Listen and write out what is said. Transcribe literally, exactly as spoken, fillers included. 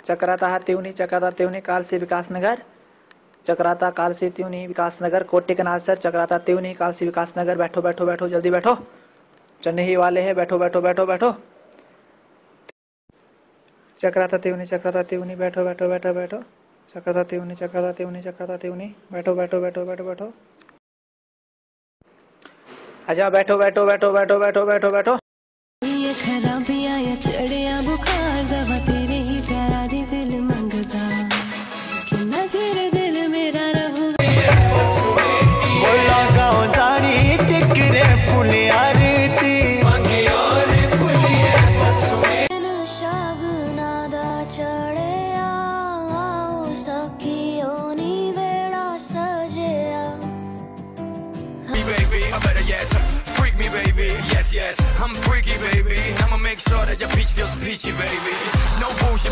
चक्राता त्यूनी चक्राता त्यूनी काल से विकास नगर, चक्राता काल से त्यूनी विकास नगर, कोटे कनाल सर, चक्राता त्यूनी काल से विकास नगर। बैठो बैठो बैठो जल्दी बैठो, चढ़ने ही वाले हैं। बैठो बैठो बैठो बैठो। चक्राता त्यूनी चक्राता त्यूनी बैठो बैठो बैठो बैठो। चक्राता त्यूनी चक्राता त्यूनी चक्राता त्यूनी बैठो बैठो बैठो बैठो बैठो। आजा बैठो बैठो बैठो बैठो बैठो बैठो बैठो। ये खराबियां या चढ़िया बुखार, दवा तेरे ही प्यारा दी दिल मंगदा, कि नजर दिल मेरा रहू। बोला गाँव जानी टिकरे फुलियारी टी मांगी और फुलिया शागना दा चढ़िया सखियों नी वेड़ा सजिया। Baby, I better yes, freak me baby, yes yes, I'm freaky baby, I'ma make sure that your peach feels peachy baby, no bullshit